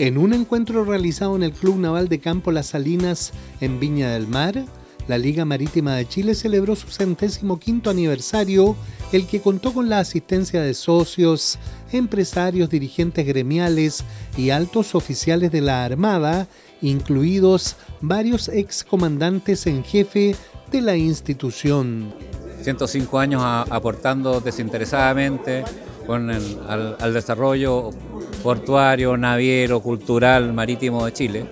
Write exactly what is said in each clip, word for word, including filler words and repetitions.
En un encuentro realizado en el Club Naval de Campo Las Salinas, en Viña del Mar, la Liga Marítima de Chile celebró su centésimo quinto aniversario, el que contó con la asistencia de socios, empresarios, dirigentes gremiales y altos oficiales de la Armada, incluidos varios excomandantes en jefe de la institución. ciento cinco años a, aportando desinteresadamente con el, al, al desarrollo portuario, naviero, cultural, marítimo de Chile,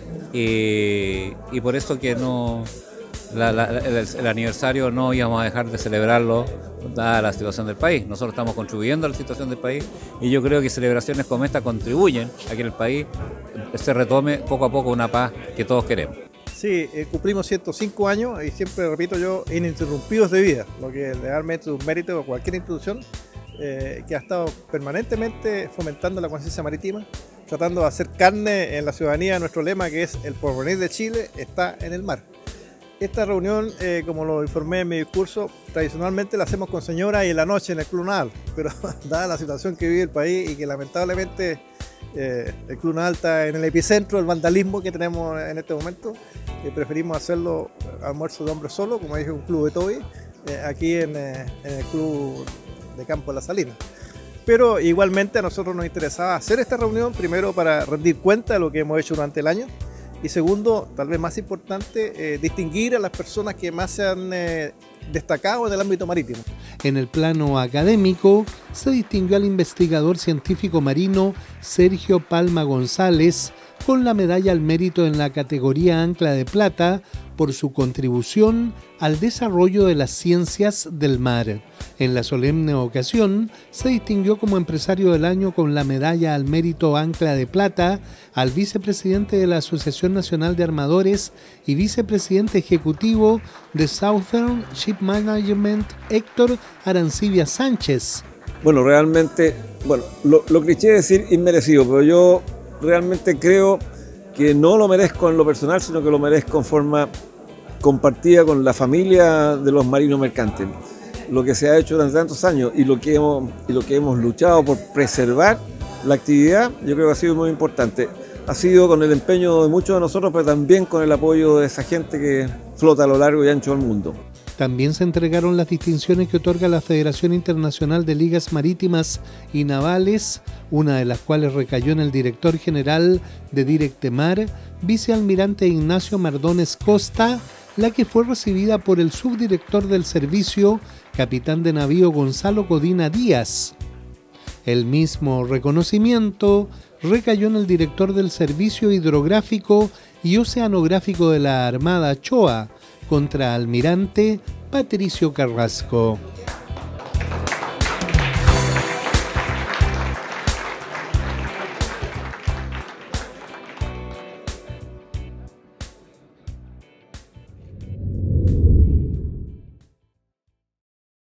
y, y por eso que no la, la, el, el aniversario no íbamos a dejar de celebrarlo dada la situación del país. Nosotros estamos contribuyendo a la situación del país y yo creo que celebraciones como esta contribuyen a que en el país se retome poco a poco una paz que todos queremos. Sí, eh, cumplimos ciento cinco años y siempre repito yo, ininterrumpidos de vida, lo que realmente es un mérito de cualquier institución eh, que ha estado permanentemente fomentando la conciencia marítima, tratando de hacer carne en la ciudadanía nuestro lema, que es el porvenir de Chile está en el mar. Esta reunión, eh, como lo informé en mi discurso, tradicionalmente la hacemos con señora y en la noche en el Club Naval, pero dada la situación que vive el país y que lamentablemente eh, el Club Naval está en el epicentro del vandalismo que tenemos en este momento, eh, preferimos hacerlo almuerzo de hombres solo, como dije, un club de Toby, eh, aquí en, eh, en el Club de Campo Las Salinas. Pero igualmente a nosotros nos interesaba hacer esta reunión, primero para rendir cuenta de lo que hemos hecho durante el año, y segundo, tal vez más importante, eh, distinguir a las personas que más se han eh, destacado en el ámbito marítimo. En el plano académico, se distinguió al investigador científico marino Sergio Palma González con la medalla al mérito en la categoría Ancla de Plata por su contribución al desarrollo de las ciencias del mar. En la solemne ocasión, se distinguió como empresario del año con la medalla al mérito Ancla de Plata al vicepresidente de la Asociación Nacional de Armadores y vicepresidente ejecutivo de Southern Ship Management, Héctor Arancibia Sánchez. Bueno, realmente, bueno, lo, lo cliché es decir inmerecido, pero yo realmente creo que no lo merezco en lo personal, sino que lo merezco en forma compartida con la familia de los marinos mercantes. Lo que se ha hecho durante tantos años y lo que hemos, y lo que hemos luchado por preservar la actividad, yo creo que ha sido muy importante. Ha sido con el empeño de muchos de nosotros, pero también con el apoyo de esa gente que flota a lo largo y ancho del mundo. También se entregaron las distinciones que otorga la Federación Internacional de Ligas Marítimas y Navales, una de las cuales recayó en el director general de Directemar, vicealmirante Ignacio Mardones Costa, la que fue recibida por el subdirector del servicio, capitán de navío Gonzalo Codina Díaz. El mismo reconocimiento recayó en el director del Servicio Hidrográfico y Oceanográfico de la Armada Choa, contraalmirante Patricio Carrasco.